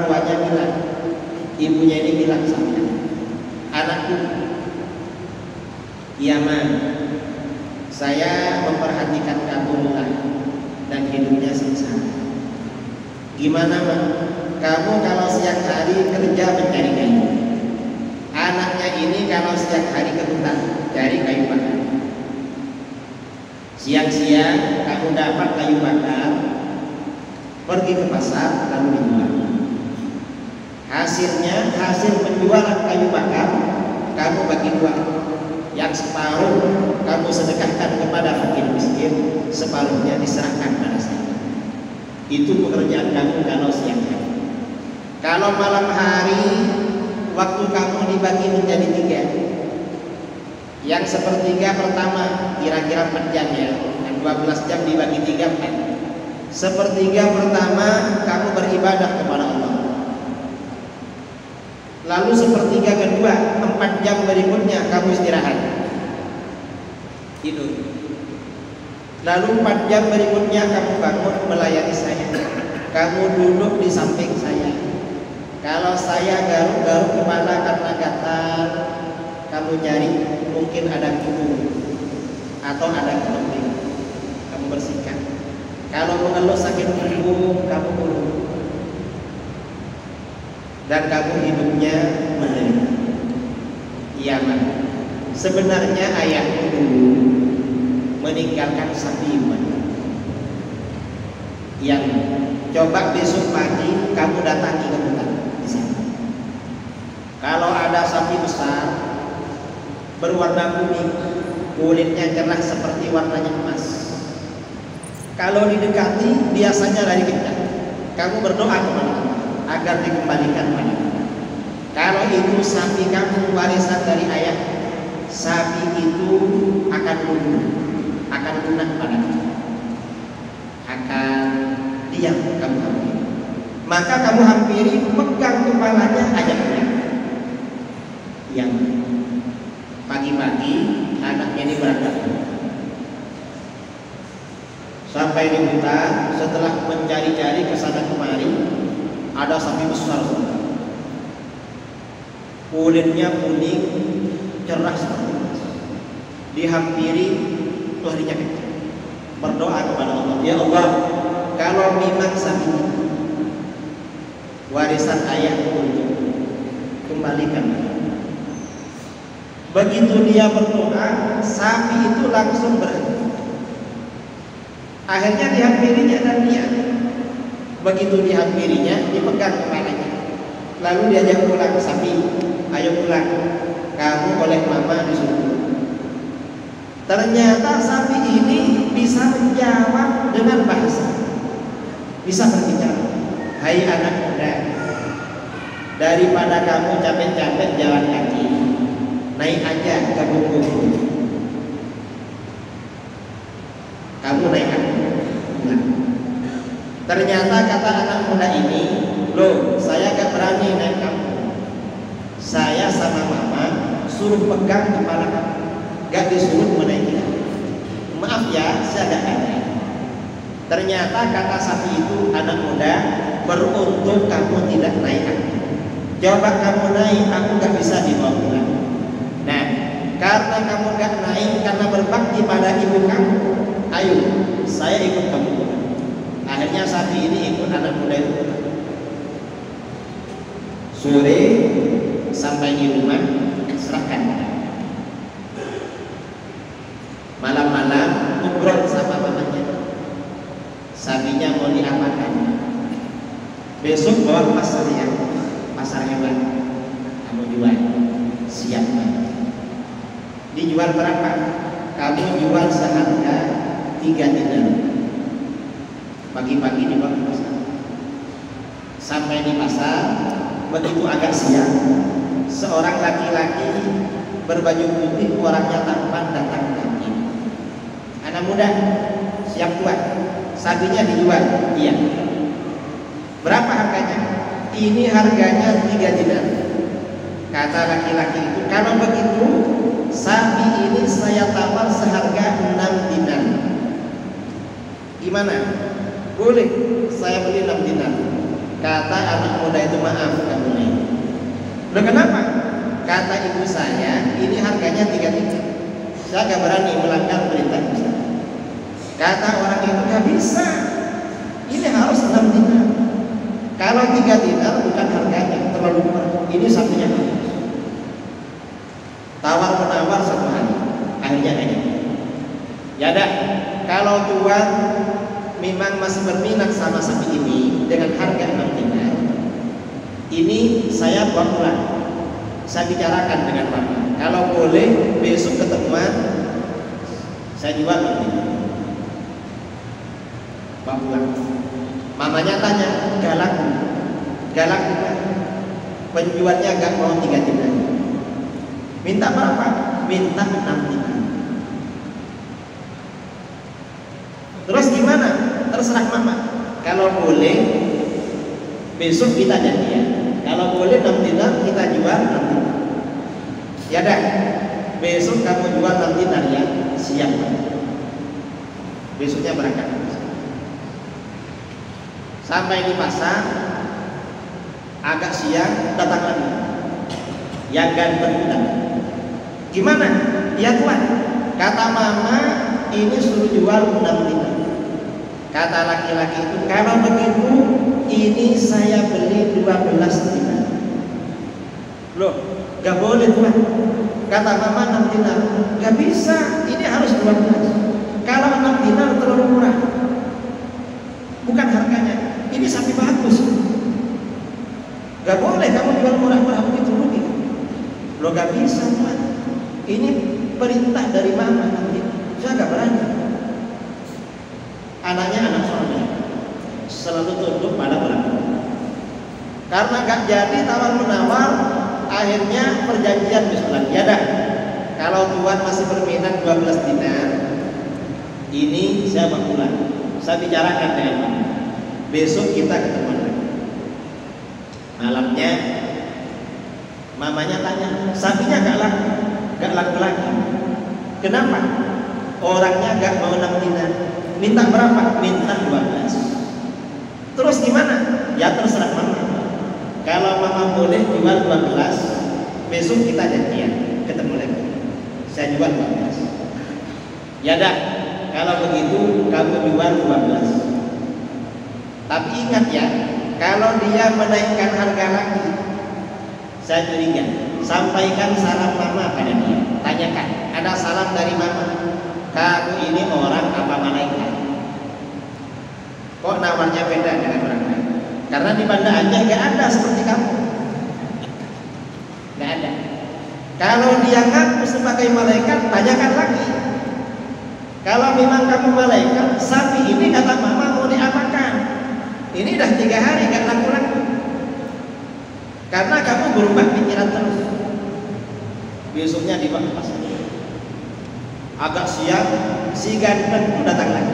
Ibunya ini bilang sama anakku, iya ma, saya memperhatikan kamu lah dan hidupnya sengsara. Gimana ma? Kamu kalau siang hari kerja mencari kayu, anaknya ini kalau siang hari ke hutan cari kayu bakar. Siang-siang kamu dapat kayu bakar, pergi ke pasar lalu dijual. Hasilnya, hasil penjualan kayu bakar kamu bagi dua. Yang separuh kamu sedekahkan kepada fakir miskin, separuhnya diserahkan pada saya. Itu pekerjaan kamu kalau siang hari. Kalau malam hari, waktu kamu dibagi menjadi tiga. Yang sepertiga pertama kira-kira empat jam ya, dan dua belas jam dibagi tiga empat. Sepertiga pertama kamu beribadah kepada Allah. Lalu sepertiga kedua, empat jam berikutnya kamu istirahat, tidur. Lalu empat jam berikutnya kamu bangun melayani saya. Kamu duduk di samping saya. Kalau saya garuk-garuk kepala karena gatal, kamu cari mungkin ada kubu atau ada kembing, kamu bersihkan. Kalau mengeluh sakit punggung, kamu ulur. Dan kamu hidupnya menderita. Iya mak, sebenarnya ayahmu dulu meninggalkan sapi banyak. Yang coba besok pagi kamu datangi ke hutan di sana. Kalau ada sapi besar berwarna kuning, kulitnya cerah seperti warnanya emas. Kalau didekati biasanya lari kencang. Kamu berdoa kepada Allah agar dikembalikan padamu. Kalau itu sapi kamu warisan dari ayah, sapi itu akan luntur, akan lunak padamu, akan diam kamu hampiri. Maka kamu hampiri, pegang kepalanya, ajak pulang. Yang pagi-pagi anaknya ini berangkat sampai di hutan. Setelah mencari-cari kesana kemari, ada sapi besar, kulitnya kuning cerah seperti emas. Dihampiri, larinya kencang, berdoa kepada Allah, ya Allah, kalau memang sapi warisan ayahku untuk kembalikan. Begitu dia berdoa, sapi itu langsung berhenti. Akhirnya dihampirinya dan dia. Begitu dihampirinya, dipegang kepalanya. Lalu diajak pulang ke sapi, ayo pulang, kamu oleh mama disuruh. Ternyata sapi ini bisa menjawab dengan bahasa, bisa berbicara. Hai anak muda, daripada kamu capek-capek jalan kaki, naik aja ke punggungku. Kamu naik aku. Nah, ternyata kata anak muda ini, loh, saya gak berani naik kamu. Saya sama mama suruh pegang kepala kamu, gak disuruh menaiki kamu. Maaf ya, saya gak ada. Ternyata kata sapi itu, anak muda, beruntung kamu tidak naik aku. Coba kamu naik, aku gak bisa dibawa pulang. Nah, karena kamu gak naik, karena berbakti pada ibu kamu, ayo, saya ikut kamu. Akhirnya sapi ini ikut anak muda itu. Sore sampai di rumah, serahkan. Malam-malam ngobrol sama mamanya. Sapinya mau diapakan? Besok bawa ke pasar ya, pasar hewan. Kamu jual, siap banget. Dijual berapa? Kamu jual seharga tiga dinar. Pagi-pagi dibawa ke pasar. Sampai di pasar, begitu agak siang, seorang laki-laki berbaju putih, orangnya tampan datang ke ini. Anak muda, siap tuan, sapinya dijual. Iya. Berapa harganya? Ini harganya tiga dinar. Kata laki-laki itu, kalau begitu sapi ini saya tawar seharga enam dinar. Gimana? Boleh, saya beli enam dinar. Kata anak muda itu, maaf kamu nih, Loh kenapa? Kata ibu saya, ini harganya tiga dinar. Saya gak berani melanggar perintah ibu saya. Kata orang itu, gak bisa. Ini harus enam dinar. Kalau tiga dinar bukan harganya, terlalu murah. Ini satunya harus. Tawar menawar satu hari. Akhirnya kayak gitu. Ya dah, kalau tuan memang masih berminat sama sapi ini dengan harga enam dinar, ini saya buat pulang. Saya bicarakan dengan mama. Kalau boleh besok ketemuan, saya jual enam dinar. Bawa pulang. Mamanya tanya, galak, galak juga. Penjualnya gak mau tiga dinar. Minta berapa? Minta enam dinar. Terus gimana? Terserah mama. Kalau boleh besok kita jadian. Kalau boleh enam dinar kita jual enam dinar. Ya dah. Besok kamu jual enam dinar ya. Siap. Besoknya berangkat. Sampai di pasar agak siang datang lagi. Yang ganteng datang. Gimana? Ya tuan. Kata mama ini suruh jual enam dinar. Kata laki-laki itu, kalau begitu ini saya beli dua belas dinar. Loh, gak boleh tuan. Kata mama enam dinar. Gak bisa, ini harus dua belas. Kalau enam dinar terlalu murah. Bukan harganya. Ini sapi bagus. Gak boleh kamu jual murah-murah begitu rugi. Loh gak bisa tuan. Ini perintah dari mama nanti. Saya gak berani. Anaknya anak soleh, selalu tunduk pada orang tua. Karena gak jadi tawar menawar, akhirnya perjanjian besok. Ya dah, kalau tuan masih berminat dua belas dinar, ini saya mau pulang. Saya bicarakan dengan mama. Besok kita ketemu lagi. Malamnya, mamanya tanya, sapinya gak laku, gak laku lagi. Kenapa? Orangnya gak mau enam dinar. Minta berapa? Minta dua belas. Terus gimana? Ya terserah mama. Kalau mama boleh jual dua belas, besok kita janjian ketemu lagi. Saya jual dua belas. Ya dah, kalau begitu kamu jual dua belas. Tapi ingat ya, kalau dia menaikkan harga lagi, saya curiga. Sampaikan salam mama pada dia. Tanyakan, ada salam dari mama. Kamu ini orang apa malaikat? Kok nawarnya beda dengan orang lain? Karena di Banda Aceh gak ada seperti kamu. Gak ada. Kalau dia ngaku sebagai malaikat, tanyakan lagi. Kalau memang kamu malaikat, sapi ini kata mama mau diapakan? Ini udah tiga hari gak laku-laku. Karena kamu berubah pikiran terus. Besoknya dibawa ke pasar. Agak siang, si ganteng itu datang lagi.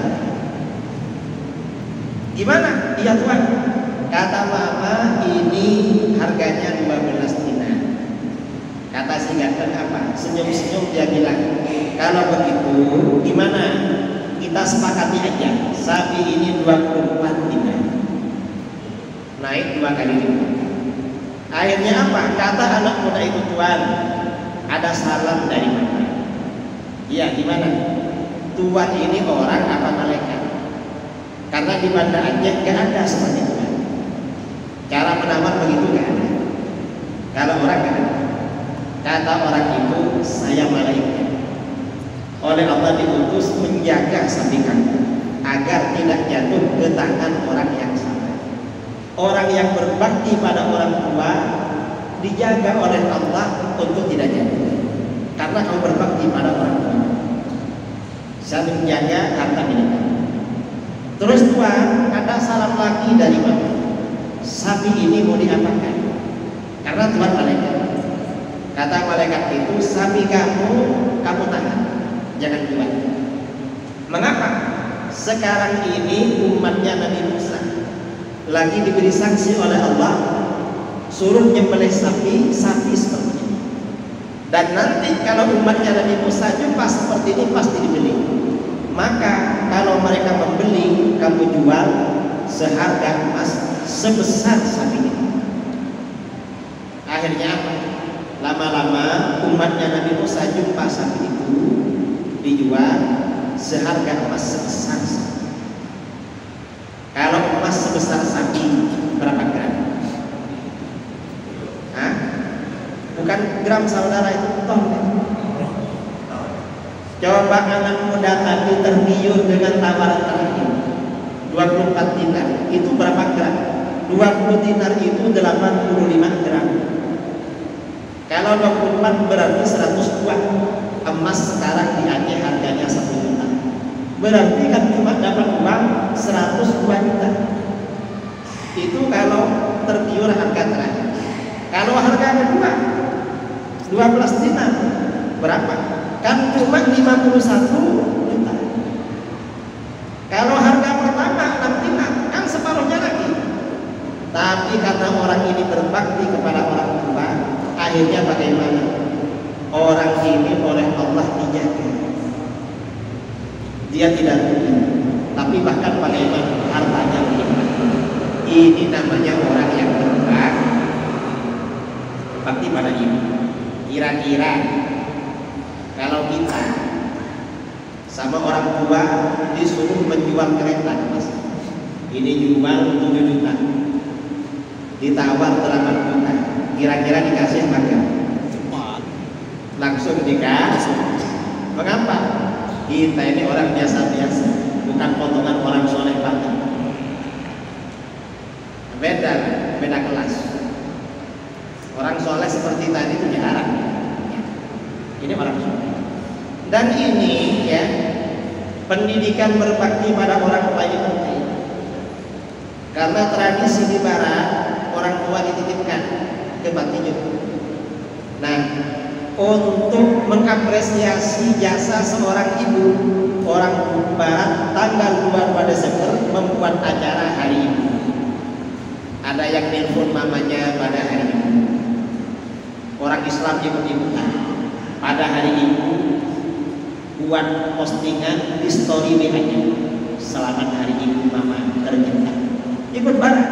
Gimana? Iya tuan. Kata mama ini harganya dua belas dinar. Kata si ganteng apa? Senyum-senyum dia bilang, kalau begitu gimana? Kita sepakati aja. Sapi ini dua puluh empat dinar. Naik dua kali lipat. Akhirnya apa? Kata anak muda itu, tuan, ada salam dari mama. Iya, gimana? Tuan ini orang apa malaikat? Karena di Banda Aceh gak ada seperti itu. Cara menawar begitu gak ada. Kalau orang gak ada. Kata orang itu, saya malaikat. Oleh Allah diutus menjaga sapi kamu agar tidak jatuh ke tangan orang yang salah. Orang yang berbakti pada orang tua dijaga oleh Allah untuk tidak jatuh. Karena kamu berbakti pada orang tua. Saya menjaga harta milik kamu. Terus tuan, ada salam lagi dari mama. Sapi ini mau diapakan? Karena tuan malaikat. Kata malaikat itu, sapi kamu, kamu tahan, jangan jual. Mengapa? Sekarang ini umatnya Nabi Musa lagi diberi sanksi oleh Allah, suruh nyembelih sapi, sapi seperti ini. Dan nanti kalau umatnya Nabi Musa jumpa seperti ini pasti dibeli. Maka kalau mereka membeli, kamu jual seharga emas sebesar sapi ini. Akhirnya apa? lama-lama umatnya Nabi Musa jumpa sapi itu dijual seharga emas sebesar sapi. Kalau emas sebesar sapi berapa gram? Hah? Bukan gram saudara, itu ton. Coba anak muda tadi tergiur dengan tawaran terakhir dua puluh empat dinar, itu berapa gram? dua puluh dinar itu delapan puluh lima gram. Kalau dua puluh empat berarti seratus buah. Emas sekarang di Aceh harganya satu juta. Berarti kan cuma dapat uang seratus dua juta. Itu kalau tergiur harga terakhir. Kalau harga kedua dua belas dinar berapa? Kan cuma lima puluh satu juta. Kalau harga pertama enam dinar kan separuhnya lagi. Tapi karena orang ini berbakti kepada orang tua, akhirnya bagaimana? Orang ini oleh Allah dijaga. Dia tidak rugi, tapi bahkan bagaimana hartanya berlimpah. Ini namanya orang yang berbakti bakti pada ibu. Kira-kira kalau kita sama orang tua disuruh menjual kereta, mas, ini jual tujuh juta, ditawar delapan juta, kira-kira dikasih harga? Langsung dikasih. Mengapa? Kita ini orang biasa-biasa, bukan potongan orang soleh banget. Beda, beda kelas. Orang soleh seperti tadi itu jarang. Ini orang soleh. Dan ini ya, pendidikan berbakti pada orang tua ini penting. Karena tradisi di barat, orang tua dititipkan ke Batijun. Nah, untuk mengapresiasi jasa seorang ibu, orang barat tanggal dua puluh dua Desember membuat acara hari ibu. Ada yang nelpon mamanya pada hari ibu. Orang Islam ikut-ikutan. Pada hari ibu buat postingan di story W A-nya. Selamat hari ibu mama tercinta. Ikut barat.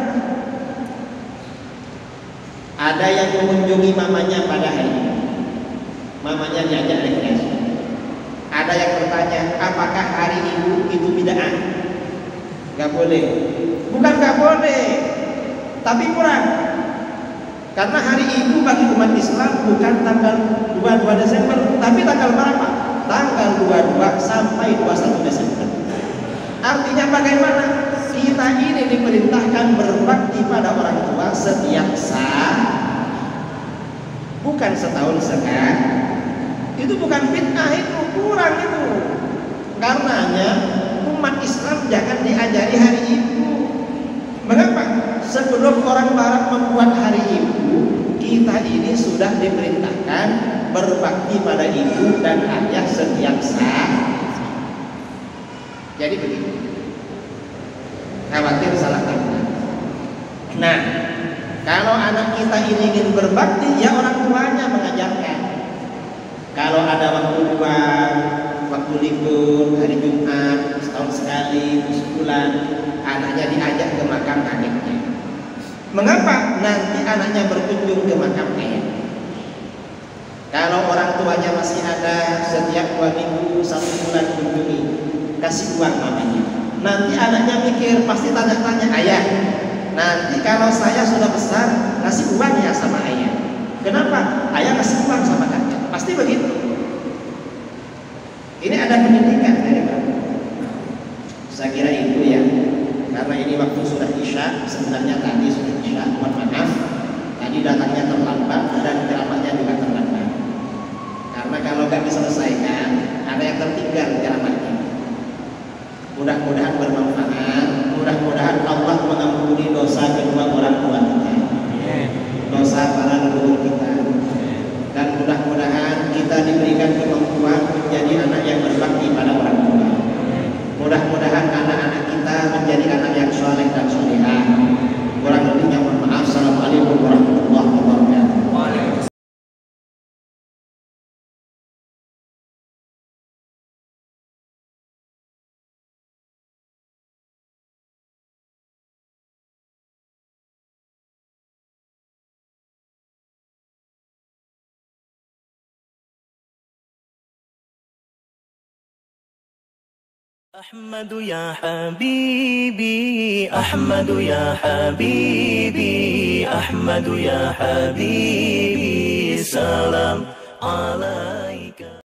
Ada yang mengunjungi mamanya pada hari ibu. Mamanya diajak rekreasi. Ada yang bertanya, apakah hari ibu itu bid'ah? Gak boleh. Bukan gak boleh, tapi kurang. Karena hari ibu bagi umat Islam bukan tanggal dua puluh dua Desember, tapi tanggal berapa? Tanggal dua puluh dua sampai dua puluh satu Desember. Artinya bagaimana? Kita ini diperintahkan berbakti pada orang tua setiap saat, bukan setahun sekali. Itu bukan fitnah, itu kurang itu. Karenanya umat Islam jangan diajari hari ibu. Mengapa? Sebelum orang barat membuat hari ibu, kita ini sudah diperintahkan berbakti pada ibu dan ayah setiap saat. Jadi begitu. Khawatir salah kaprah. Nah, kalau anak kita ini ingin berbakti, ya orang tuanya mengajarkan. Kalau ada waktu luang, waktu libur, hari Jumat, setahun sekali, sebulan, anaknya diajak ke makam kakeknya. Mengapa? Nanti anaknya berkunjung ke makam ayah. Kalau orang tuanya masih ada, setiap dua minggu, satu bulan kunjungi, kasih uang mamanya. Nanti anaknya mikir, pasti tanya-tanya ayah. Nanti kalau saya sudah besar, kasih uang ya sama ayah. Kenapa? Ayah kasih uang sama kakek. Pasti begitu. Ini ada pendidikan dari Bapak. Saya kira itu ya. Karena ini waktu sudah isya, sebenarnya tadi sudah isya. Mohon maaf, tadi datangnya terlambat dan ceramahnya juga terlambat. Karena kalau nggak diselesaikan, ada yang tertinggal ceramahnya. Mudah-mudahan bermanfaat. Mudah-mudahan Allah mengampuni dosa kedua orang tua kita, dosa para leluhur kita. Dan mudah-mudahan kita diberikan kemampuan menjadi anak yang berbakti pada orang tua. Mudah-mudahan anak-anak kita menjadi anak yang soleh dan solehah. Kurang lebihnya mohon maaf. Assalamualaikum warahmatullahi wabarakatuh. أحمد يا حبيبي أحمد يا حبيبي أحمد يا حبيبي سلام عليك